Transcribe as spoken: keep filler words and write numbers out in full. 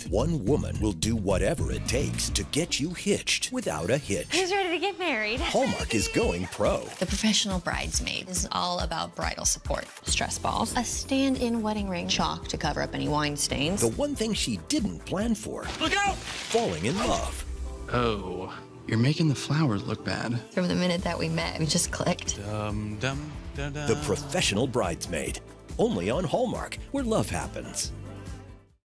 truth. One woman will do whatever it takes to get you hitched without a hitch. Who's ready to get married? Hallmark is going pro. The Professional Bridesmaid is all about bridal support. Stress balls. A stand-in wedding ring. Chalk to cover up any wine stains. The one thing she didn't plan for. Look out! Falling in love. Oh, you're making the flowers look bad. From the minute that we met, we just clicked. Dum, dum, dum, dum. The Professional Bridesmaid. Only on Hallmark, where love happens.